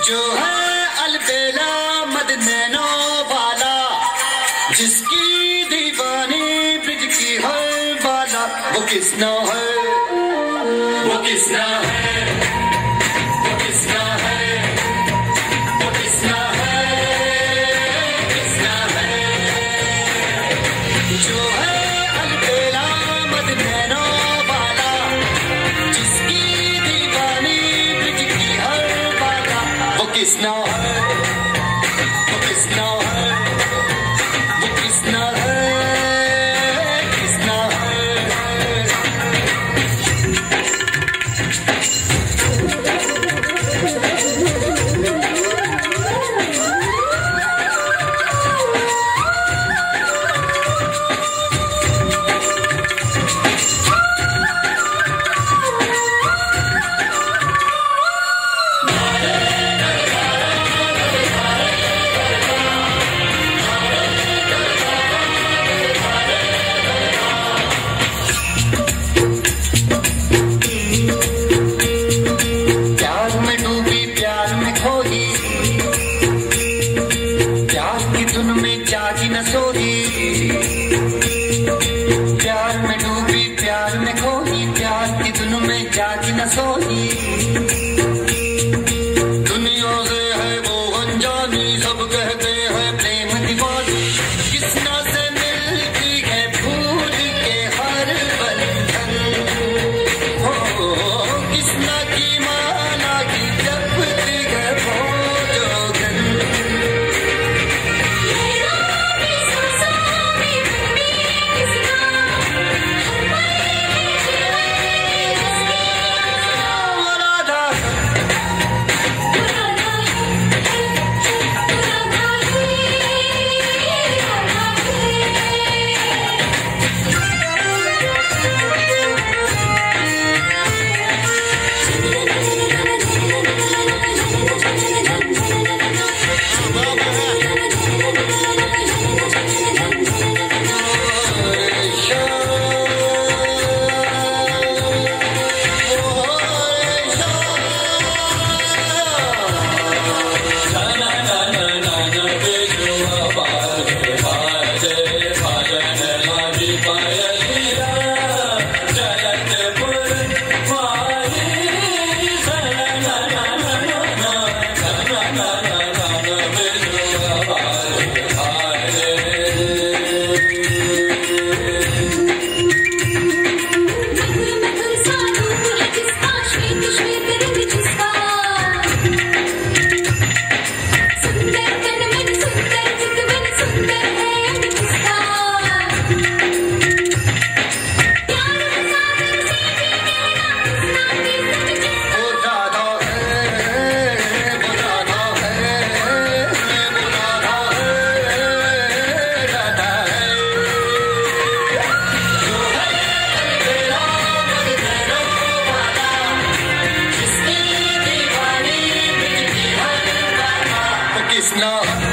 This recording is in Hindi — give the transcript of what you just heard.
जो है अलबेला मद नैनो वाला, जिसकी दीवानी ब्रिज की है वाला, वो कृष्णा है, वो कृष्णा है, वो कृष्णा है, वो कृष्णा है, कृष्णा है। जो है अलबेला मद नैनो वाला, जिसकी दीवानी ब्रिज की है वाला, वो कृष्णा है, वो कृष्णा है, वो कृष्णा है, कृष्णा है। जागी न सोई, प्यार में डूबी प्यार में खोई, प्यार की धुन में जागी न सोई। दुनिया से है वो अनजानी, सब कहते हैं प्रेम दीवानी, कृष्णा से मिलती है फूल के हर बंधन। हो कृष्णा की माला की जपती है वो जोगन। No.